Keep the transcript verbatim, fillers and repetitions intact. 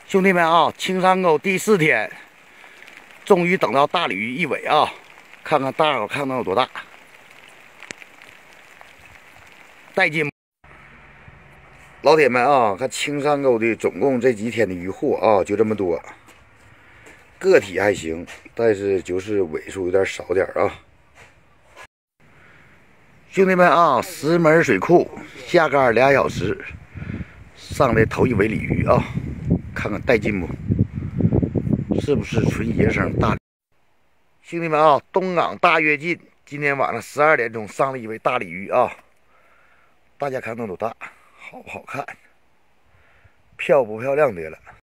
兄弟们啊，青山沟第四天，终于等到大鲤鱼一尾啊！看看大伙看能有多大，带劲！老铁们啊，看青山沟的总共这几天的鱼货啊，就这么多，个体还行，但是就是尾数有点少点啊。兄弟们啊，石门水库下竿俩小时，上来头一尾鲤鱼啊！看看带劲不？是不是纯野生大？兄弟们啊，东港大跃进，今天晚上十二点钟上了一尾大鲤鱼啊！大家看能多大，好不好看？漂不漂亮得了？